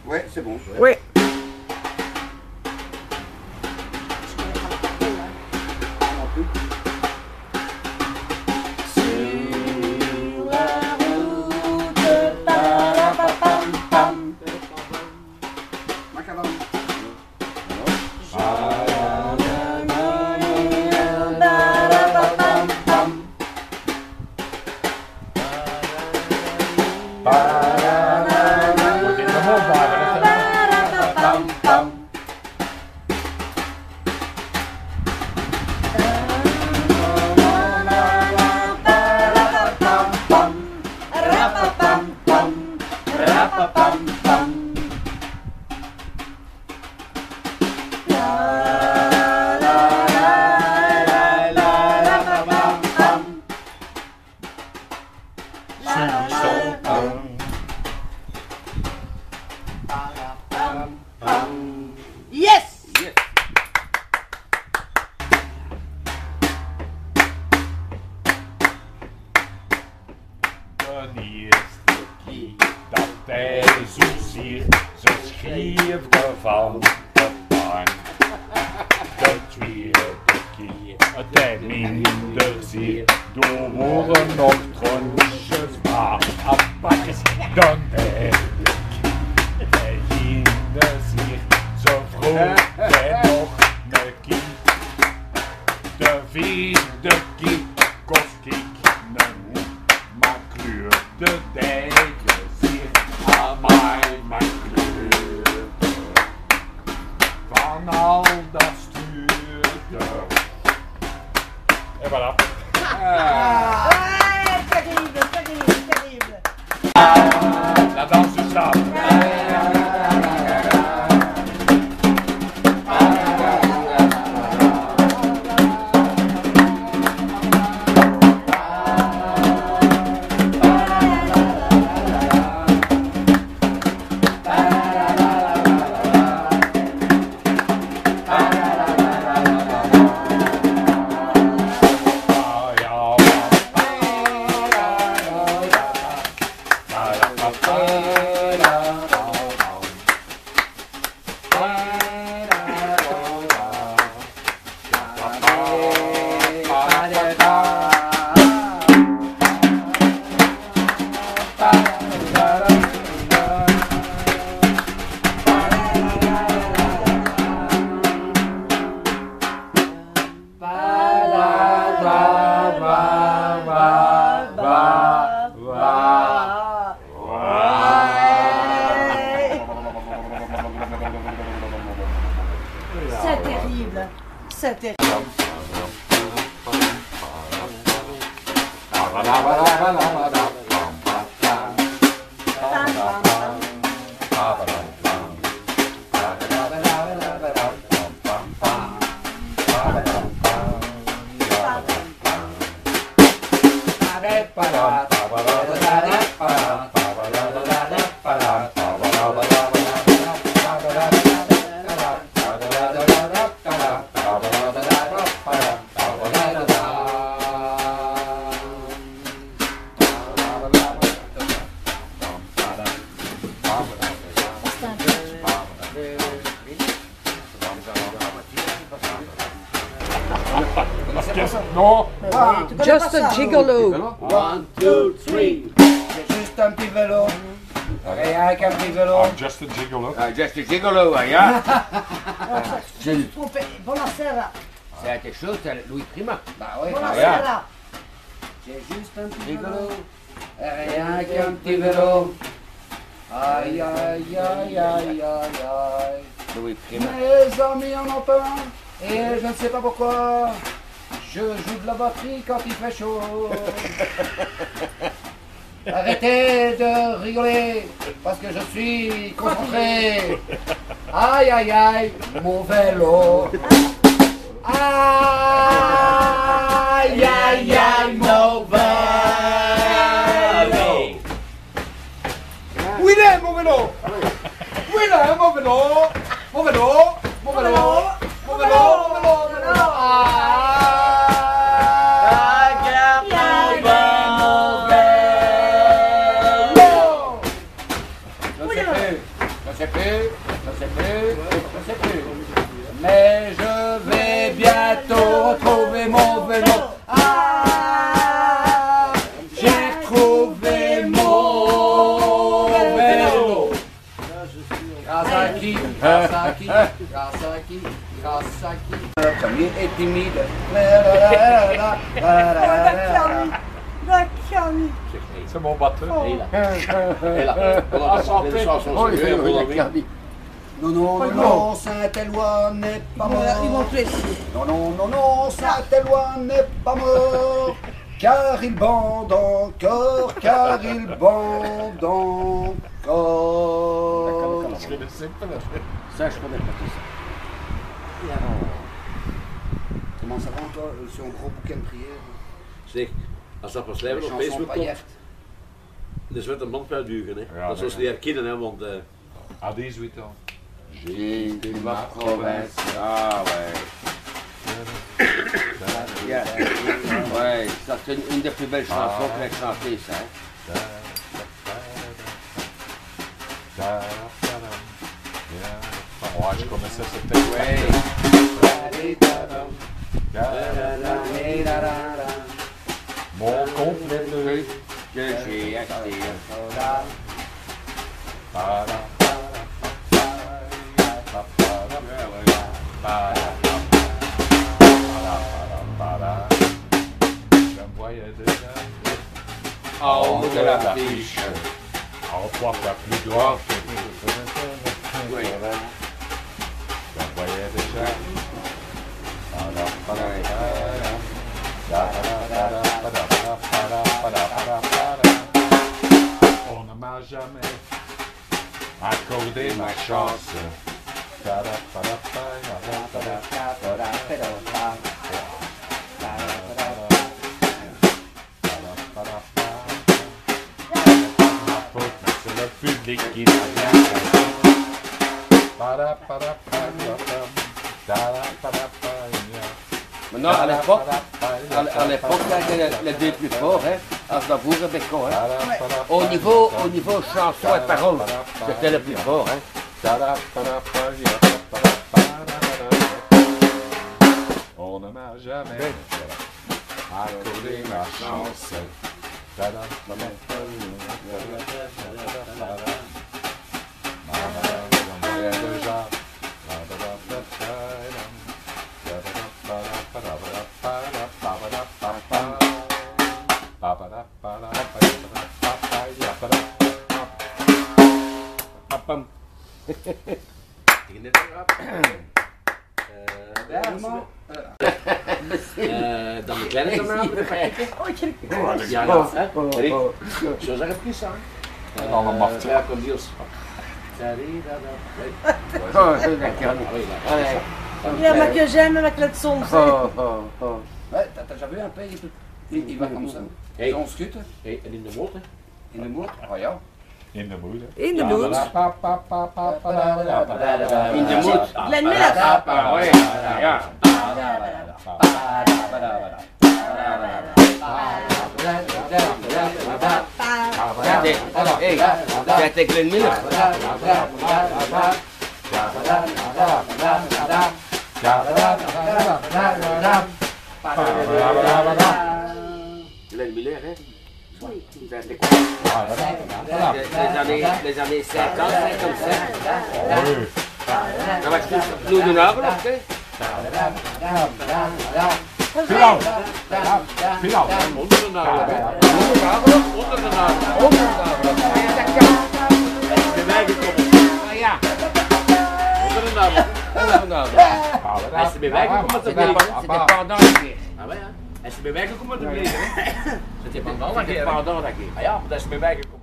Ouais, c'est bon. Oui. Yes! Yes. De eerste keer dat hij zozeer zo schreef van de bank. De tweede keer het hij minder zeer door woorden nog tronsjes maar apakjes. Dan derde keer hij hinder zeer zo vroeg hij nog een keer. De vierde keer kost ik een hoek. Maar kleurde dijken zeer aan mij, maar kleurde van al dat stuurde. En voilà. Ouais, terrible, terrible, terrible. La danse staat. C'est terrible. C'est terrible. Non. Just a gigolo. 1, 2, 3. C'est juste un petit vélo. Rien qu'un petit vélo. I'm just a gigolo. Just a gigolo, ja. Buonasera. C'est quelque chose, c'est Louis Prima. Bah oui. Buonasera. C'est juste un petit vélo. Rien qu'un petit vélo. Aïe, aïe, aïe, aïe, aïe, aïe. Louis Prima. Mes amis en ont peur. Et je ne sais pas pourquoi. Je joue de la batterie quand il fait chaud. Arrêtez de rigoler, parce que je suis concentré. Aïe, aïe, aïe, mon vélo. Aïe, aïe, aïe, mon vélo. Où il est, mon vélo? Où il est, mon vélo? Mon vélo? Mon vélo? Mon vélo? Mon vélo? Ça c'est plus, ça c'est plus, ça c'est plus. Mais je vais bientôt retrouver mon vélo. Ah, j'ai trouvé mon vélo. Grâce à qui, grâce à qui, grâce à qui, grâce à qui. Le premier est timide. C'est mon batteur. Et là, on chanter. les chansons, Oh, c'est il mieux, a regardé. Non, non, non, non, Saint-Éloi n'est pas mort. Ils vont te laisser. Non, non, non, non, Saint-Éloi n'est pas mort. Car il bande encore, car il bande encore. Je connaissais pas la fête. Ça, je connais pas tout ça. Et alors, comment ça va toi, sur un gros bouquin de prière? Zeg, als dat pas Les leven op chansons Facebook komt, paillettes. dan wordt een man per duur. Hè. Ja, Dat zullen ze niet herkennen, hè, want À 18 ans. J'ai de ma province. Ah ouais. Ouais, ça c'est une des plus belles chansons que j'ai chantées, ça. Hein. Ouais, je connaissais ce texte. Mon complet de Que j'ai acheté. Je me voyais déjà En haut de l'affiche. en trois fois plus droit. Oui. Je me voyais déjà. On ne m'a jamais accordé ma chance. C'est le public qui n'a rien fait. Maintenant, à l'époque, les deux plus forts, hein, Aznavour et Bécon, hein. Au niveau chanson et paroles, c'était le plus fort, hein. On ne m'a jamais accordé ma chance. dan de kleine kameraden de pakken. Ja, ja. Rick, zo zeg het niet aan. Allemaal Ja, kom Niels. Ja, maar que j'aime avec le son. Ouais, t'as déjà vu un peu, il va comme ça. Hey. On scute, Hey, en in de motor. in de moed. Oh ja. In de moeder. In the mood. In de moed. Glenn Miller. Ah ouais, ja. C'était Glenn Miller. Glenn Miller, hein? C'était quoi? Les années 50, 57. Oui. Dat was toen de navelop, hè? Pilau. Pilau. Onder de navel. Onder de navel. Als je bij mij gekomen. Ja. Onder de navel. Als je bij mij gekomen te blijven. C'était pendant la guerre. Ah ouais, hein. Als je bij mij gekomen te blijven. C'était pendant la guerre. Pendant la guerre. Ah ja, dat is bij mij gekomen.